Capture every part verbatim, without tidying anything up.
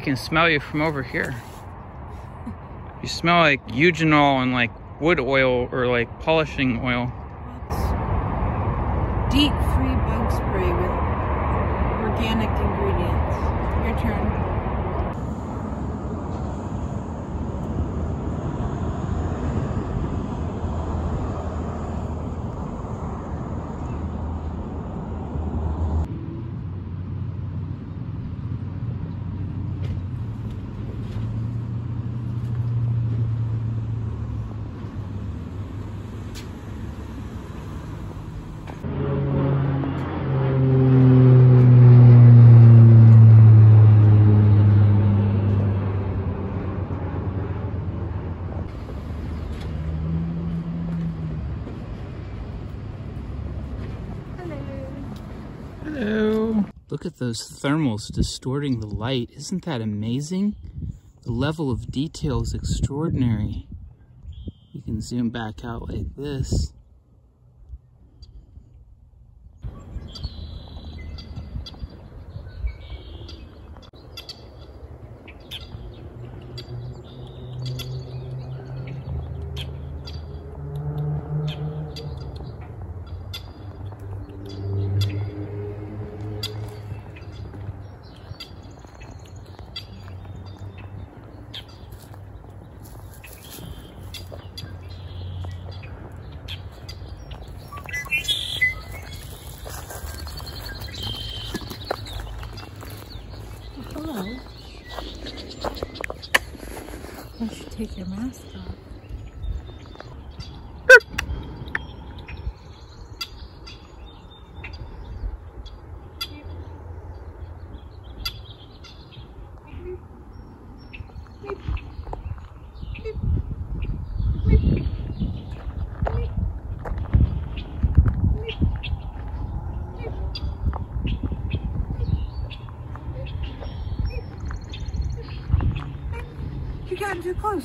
can smell you from over here. You smell like eugenol and like wood oil or like polishing oil. Deep free bug spray with organic ingredients. Your turn. Hello. Look at those thermals distorting the light. Isn't that amazing? The level of detail is extraordinary. You can zoom back out like this. You should take your mask off. You got too close.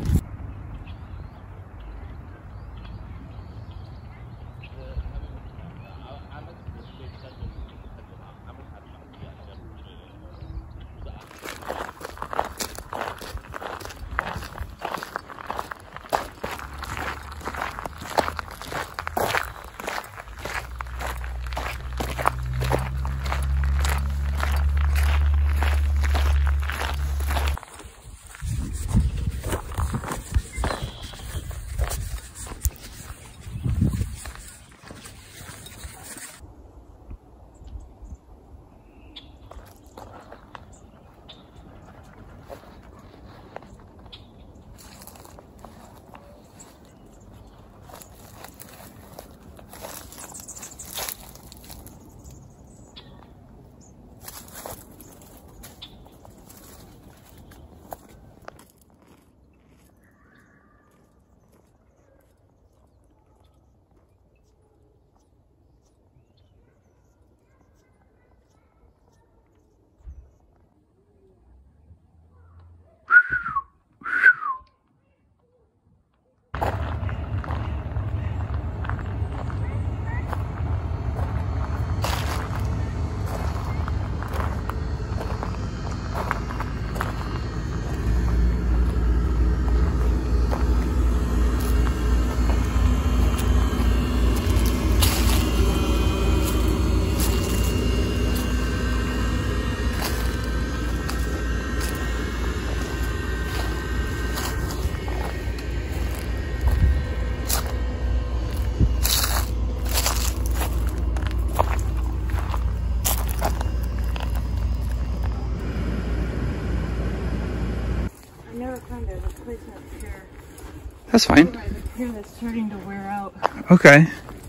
Found a replacement pair. That's fine. The pair that's starting to wear out. Okay.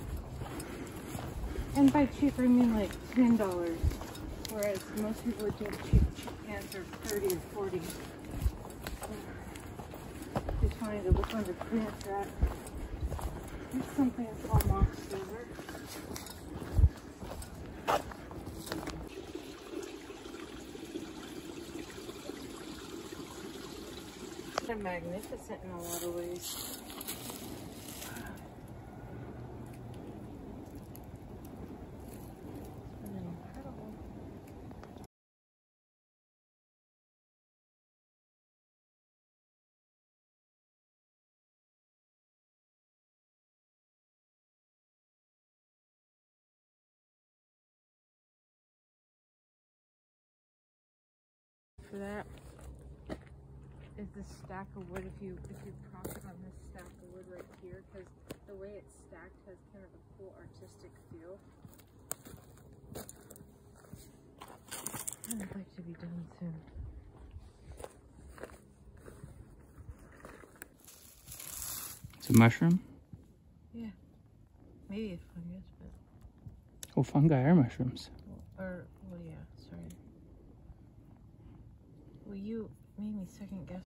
And by cheap, I mean like ten dollars. Whereas most people would think cheap, cheap pants are thirty or forty. Just wanted to look under clearance rack. There's something called mock silver. They're magnificent in a lot of ways. for that is the stack of wood. If you if you prop it on this stack of wood right here, because the way it's stacked has kind of a cool artistic feel. And I'd like to be done soon. It's a mushroom? Yeah. Maybe a fungus, but... Oh, fungi are mushrooms. Or, well, yeah, sorry. Well, you made me second guess